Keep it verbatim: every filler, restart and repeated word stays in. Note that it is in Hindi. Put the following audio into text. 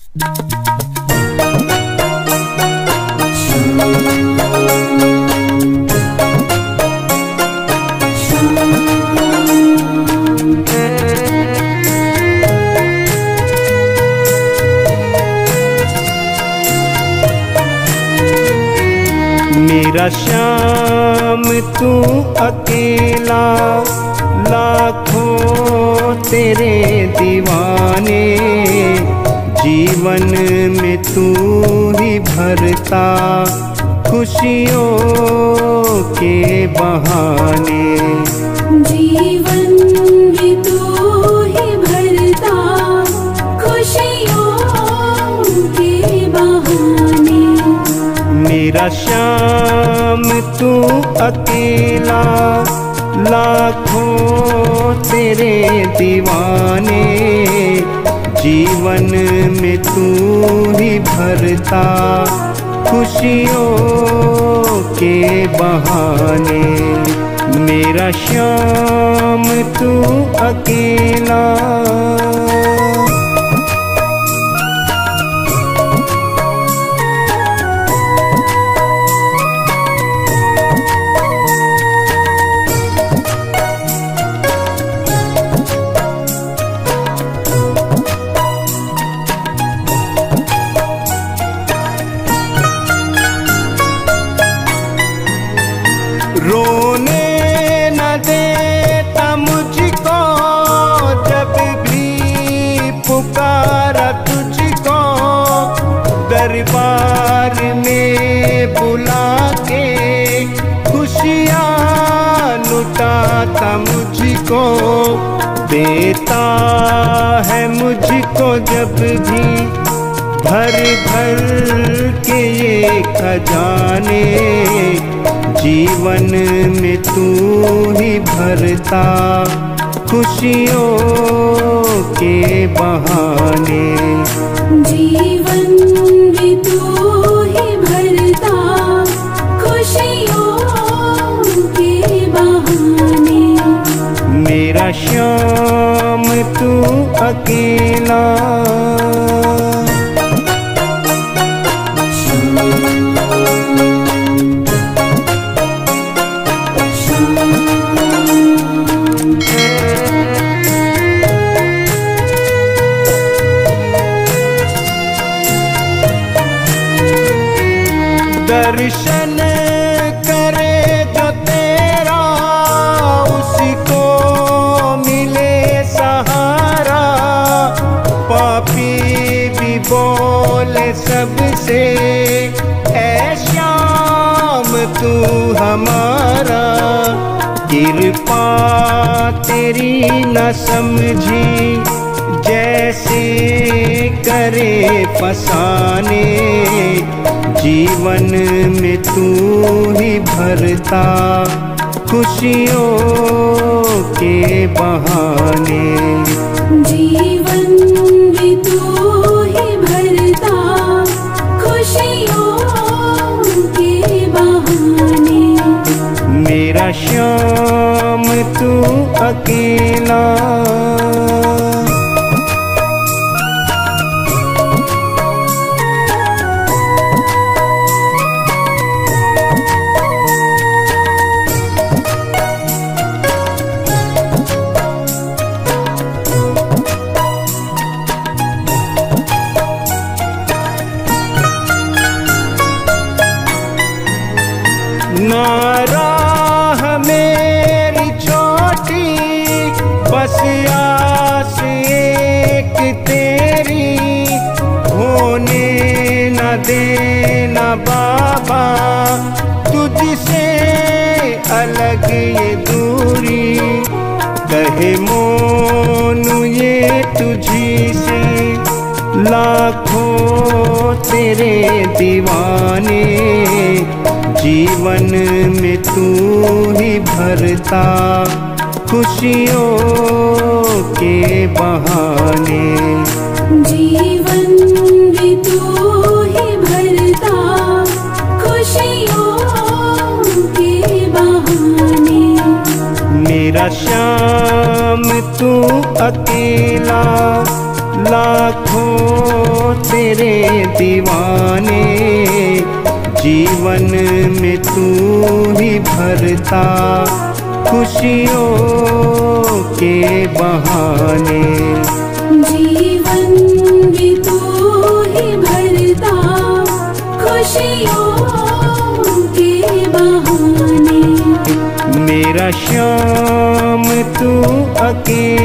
मेरा श्याम तू अकेला, लाखों तेरे दीवाने, जीवन में तू ही भरता खुशियों के बहाने। जीवन में तू ही भरता खुशियों के बहाने। मेरा श्याम तू अकेला, लाखों तेरे दीवाने, जीवन में तू ही भरता खुशियों के बहाने। मेरा श्याम तू अकेला। रोने न देता मुझको जब भी पुकारा तुझको, दरबार में बुला के खुशियाँ लुटाता मुझको, देता है मुझको जब भी भर भर के ये खजाने। जीवन में तू ही भरता खुशियों के बहाने। जीवन में तू ही भरता खुशियों के बहाने। मेरा श्याम तू अकेला। दर्शन करे जो तेरा, उसको मिले सहारा। पापी भी बोले सबसे, ऐ श्याम तू हमारा। कृपा तेरी न समझी जैसे करे फसाने। जीवन में तू ही भरता खुशियों के बहाने। जीवन में तू ही भरता खुशियों के बहाने। मेरा श्याम तू अकेला। ना राह मेरी छोटी, बस आस एक तेरी। होने न देना बाबा तुझसे अलग ये दूरी। कहे मोनू ये तुझी से, लाखों तेरे दीवाने। जीवन में तू ही भरता खुशियों के बहाने। जीवन में तू ही भरता खुशियों के बहाने। मेरा श्याम तू अकेला, लाखों तेरे तेरे दीवाने, जीवन में तू ही भरता खुशियों के बहाने। जीवन में तू ही भरता खुशियों के बहाने। मेरा श्याम तू अकेला